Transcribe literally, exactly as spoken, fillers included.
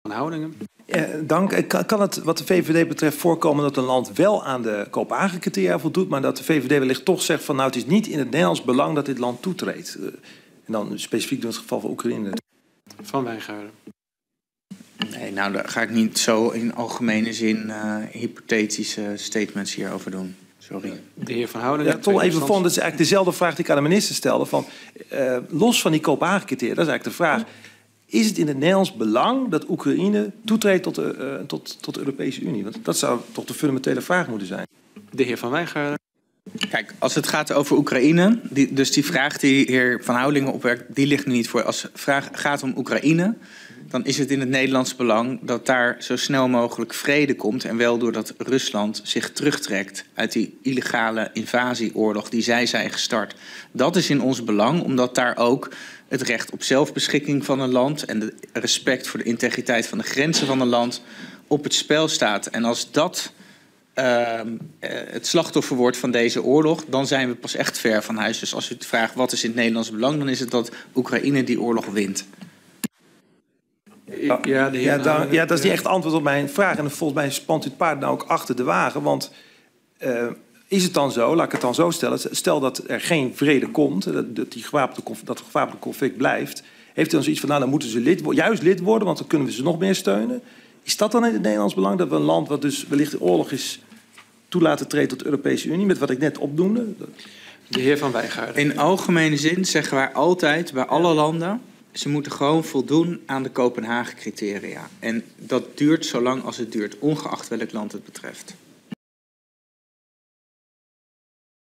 Houdingen. Ja, dank. Kan, kan het wat de V V D betreft voorkomen dat een land wel aan de Kopenhagen-criteria voldoet, maar dat de V V D wellicht toch zegt van nou het is niet in het Nederlands belang dat dit land toetreedt? Uh, en dan specifiek in het geval van Oekraïne. Van Wijngaarden. Nee, nou daar ga ik niet zo in algemene zin uh, hypothetische statements hierover doen. Sorry. De heer Van Houdingen. Ja, toch even van, dat is eigenlijk dezelfde vraag die ik aan de minister stelde. Van, uh, los van die Kopenhagen-criteria, dat is eigenlijk de vraag. Is het in het Nederlands belang dat Oekraïne toetreedt tot de, uh, tot, tot de Europese Unie? Want dat zou toch de fundamentele vraag moeten zijn. De heer Van Wijngaarden. Kijk, als het gaat over Oekraïne, die, dus die vraag die de heer Van Houdingen opwerkt, die ligt nu niet voor. Als het vraag gaat om Oekraïne, dan is het in het Nederlands belang dat daar zo snel mogelijk vrede komt. En wel doordat Rusland zich terugtrekt uit die illegale invasieoorlog die zij zijn gestart. Dat is in ons belang, omdat daar ook het recht op zelfbeschikking van een land en de respect voor de integriteit van de grenzen van een land op het spel staat. En als dat uh, het slachtoffer wordt van deze oorlog, dan zijn we pas echt ver van huis. Dus als u het vraagt wat is in het Nederlands belang, dan is het dat Oekraïne die oorlog wint. Ja, ja, de ja, dan, ja, dat is niet echt antwoord op mijn vraag. En volgens mij spant u het paard nou ook achter de wagen. Want uh, is het dan zo, laat ik het dan zo stellen, stel dat er geen vrede komt, dat, dat, die gewapende, dat het gewapende conflict blijft, heeft u dan zoiets van, nou dan moeten ze lid, juist lid worden, want dan kunnen we ze nog meer steunen. Is dat dan in het Nederlands belang, dat we een land wat dus wellicht in oorlog is toelaten treden tot de Europese Unie, met wat ik net opnoemde? De heer Van Wijngaarden. In algemene zin zeggen wij altijd bij alle landen, ze moeten gewoon voldoen aan de Kopenhagen-criteria. En dat duurt zolang als het duurt, ongeacht welk land het betreft.